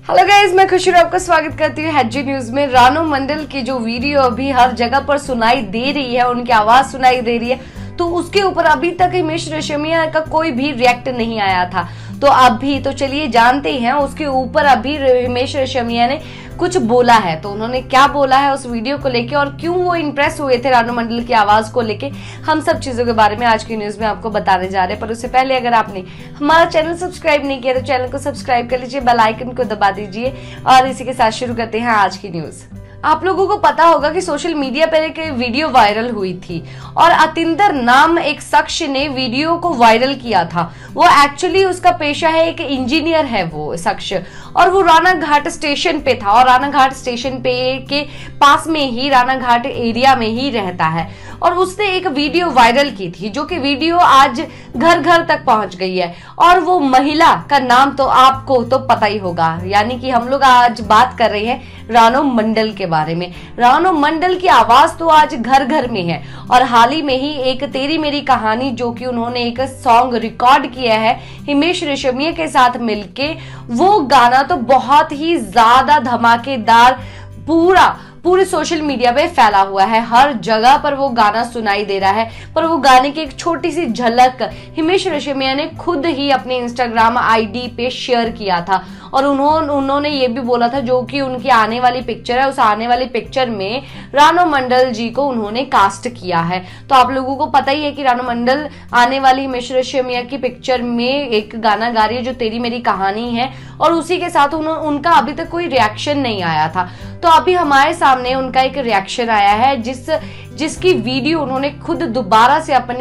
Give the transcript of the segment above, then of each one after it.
Hello guys, मैं खुशी आपका स्वागत करती हूँ हेडजी न्यूज में। रानू मंडल की जो वीडियो अभी हर जगह पर सुनाई दे रही है, उनकी आवाज सुनाई दे रही है, तो उसके ऊपर अभी तक हिमेश रेशमिया का कोई भी रिएक्ट नहीं आया था। तो अभी तो चलिए जानते हैं उसके ऊपर अभी हिमेश रेशमिया ने कुछ बोला है। तो उन्होंने क्या बोला है उस वीडियो को लेके और क्यों वो इम्प्रेस हुए थे रानू मंडल की आवाज को लेके, हम सब चीजों के बारे में आज की न्यूज में आपको बताने जा रहे हैं। पर उससे पहले अगर आपने हमारा चैनल सब्सक्राइब नहीं किया तो चैनल को सब्सक्राइब कर लीजिए, बेल आइकन को दबा दीजिए। और इसी के साथ शुरू करते हैं आज की न्यूज। आप लोगों को पता होगा कि सोशल मीडिया पर एक वीडियो वायरल हुई थी और अतिंदर नाम एक शख्स ने वीडियो को वायरल किया था। वो एक्चुअली उसका पेशा है, एक इंजीनियर है वो शख्स, और वो राना घाट स्टेशन पे था और राना घाट स्टेशन पे के पास में ही राना घाट एरिया में ही रहता है। और उसने एक वीडियो वायरल की थी जो कि वीडियो आज घर घर तक पहुंच गई है। और वो महिला का नाम तो आपको तो पता ही होगा, यानी कि हम लोग आज बात कर रहे हैं रानू मंडल के बारे में। रानू मंडल की आवाज तो आज घर घर में है और हाल ही में ही एक तेरी मेरी कहानी जो कि उन्होंने एक सॉन्ग रिकॉर्ड किया है हिमेश रेशमिया के साथ मिलके, वो गाना तो बहुत ही ज्यादा धमाकेदार पूरे सोशल मीडिया पे फैला हुआ है। हर जगह पर वो गाना सुनाई दे रहा है। पर वो गाने की एक छोटी सी झलक हिमेश रेशमिया ने खुद ही अपने इंस्टाग्राम आईडी पे शेयर किया था और उन्होंने ये भी बोला था जो कि उनकी आने वाली पिक्चर है, उस आने वाली पिक्चर में रानू मंडल जी को उन्होंने कास्ट किया है। तो आप लोगों को पता ही है कि रानू मंडल आने वाली हिमेश रेशमिया की पिक्चर में एक गाना गा रही है जो तेरी मेरी कहानी है, और उसी के साथ उनका अभी तक कोई रिएक्शन नहीं आया था। तो अभी हमारे सामने उनका एक रिएक्शन आया है जिसकी वीडियो उन्होंने खुद दोबारा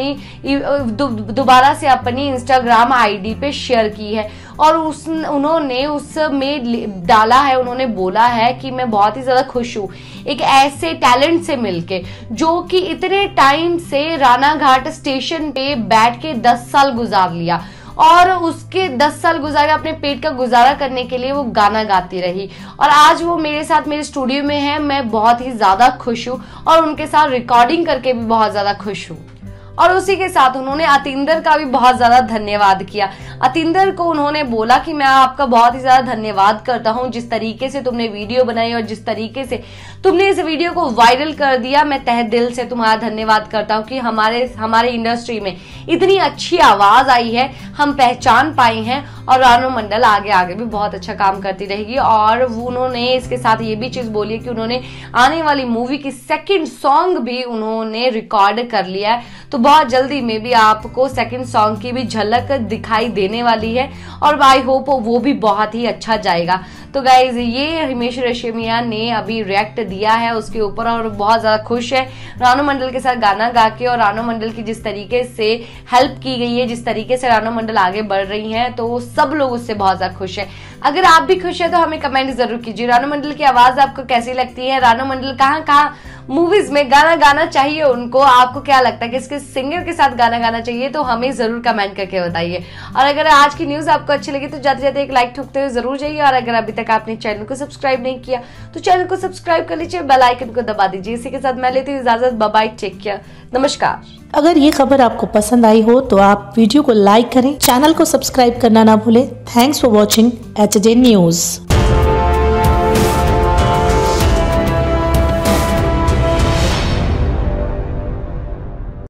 से अपनी इंस्टाग्राम आईडी पे शेयर की है और उन्होंने उसमें डाला है, उन्होंने बोला है कि मैं बहुत ही ज्यादा खुश हूँ एक ऐसे टैलेंट से मिलके जो कि इतने टाइम से राना घाट स्टेशन पे बैठ के 10 साल गुजार लिया और उसके 10 साल गुजारे अपने पेट का गुजारा करने के लिए वो गाना गाती रही। और आज वो मेरे साथ मेरे स्टूडियो में है, मैं बहुत ही ज्यादा खुश हूँ और उनके साथ रिकॉर्डिंग करके भी बहुत ज्यादा खुश हूँ। और उसी के साथ उन्होंने अतिंदर का भी बहुत ज्यादा धन्यवाद किया। अतिंदर को उन्होंने बोला कि मैं आपका बहुत ही ज्यादा धन्यवाद करता हूं, जिस तरीके से तुमने वीडियो बनाई और जिस तरीके से तुमने इस वीडियो को वायरल कर दिया, मैं तहे दिल से तुम्हारा धन्यवाद करता हूं कि हमारे इंडस्ट्री में इतनी अच्छी आवाज आई है, हम पहचान पाए हैं और रानू मंडल आगे भी बहुत अच्छा काम करती रहेगी। और उन्होंने इसके साथ ये भी चीज बोली कि उन्होंने आने वाली मूवी की सेकंड सॉन्ग भी उन्होंने रिकॉर्ड कर लिया है। तो बहुत जल्दी में भी आपको सेकंड सॉन्ग की भी झलक दिखाई देने वाली है और आई होप वो भी बहुत ही अच्छा जाएगा। तो गाइज ये हिमेश रेशमिया ने अभी रिएक्ट दिया है उसके ऊपर और बहुत ज्यादा खुश है रानू मंडल के साथ गाना गा के, और रानू मंडल की जिस तरीके से हेल्प की गई है, जिस तरीके से रानू मंडल आगे बढ़ रही हैं, तो सब लोग उससे बहुत ज्यादा खुश है। अगर आप भी खुश है तो हमें कमेंट जरूर कीजिए। रानू मंडल की आवाज आपको कैसी लगती है? रानू मंडल कहाँ मूवीज में गाना गाना चाहिए उनको? आपको क्या लगता है कि इसके सिंगर के साथ गाना गाना चाहिए? तो हमें जरूर कमेंट करके बताइए। और अगर आज की न्यूज आपको अच्छी लगी तो जाते जाते एक लाइक ठोकते हुए जरूर जाइए। और अगर अभी तक आपने चैनल को सब्सक्राइब नहीं किया तो चैनल को सब्सक्राइब कर लीजिए, बेल आइकन को दबा दीजिए। इसी के साथ मैं लेती हूँ इजाजत। बाय बाय, टेक केयर, नमस्कार। अगर ये खबर आपको पसंद आई हो तो आप वीडियो को लाइक करें, चैनल को सब्सक्राइब करना ना भूलें। Thanks for watching HJ news.